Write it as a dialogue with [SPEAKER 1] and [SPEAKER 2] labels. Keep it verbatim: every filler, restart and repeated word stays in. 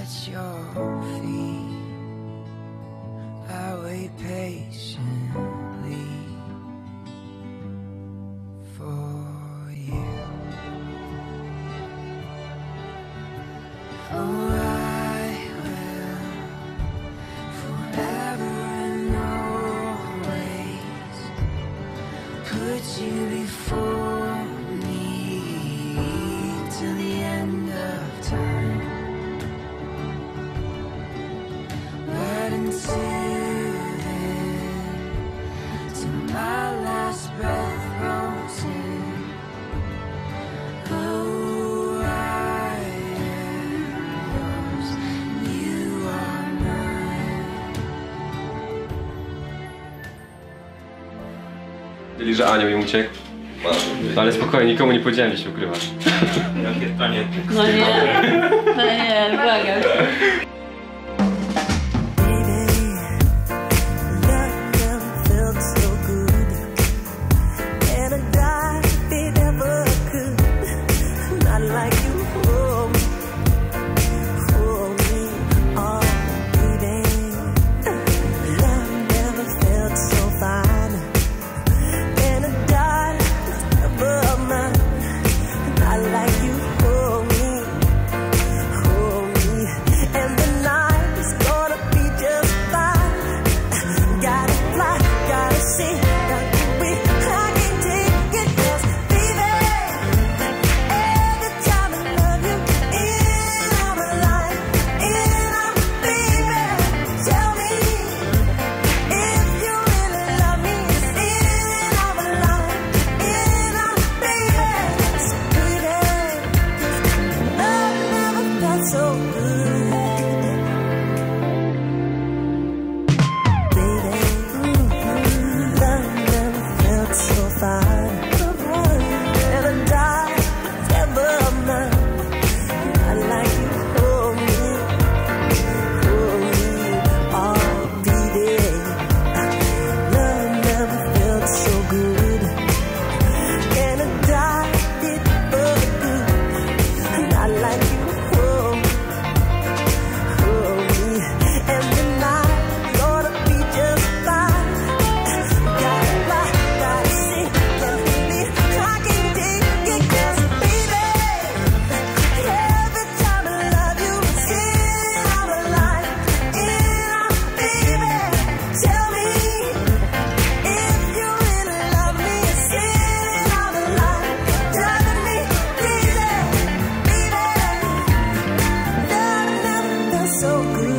[SPEAKER 1] at your feet. I wait patiently for you. Oh, I will forever and always put you before me till the end of time. But until then, till my last breath rolls in, oh, I am yours, you are mine.
[SPEAKER 2] Byli, że anioł im uciekł. Ale spokojnie, nikomu nie powiedziałem, że się ukrywa.
[SPEAKER 3] Jakie tanie.
[SPEAKER 4] No nie, no nie, błagam. So good.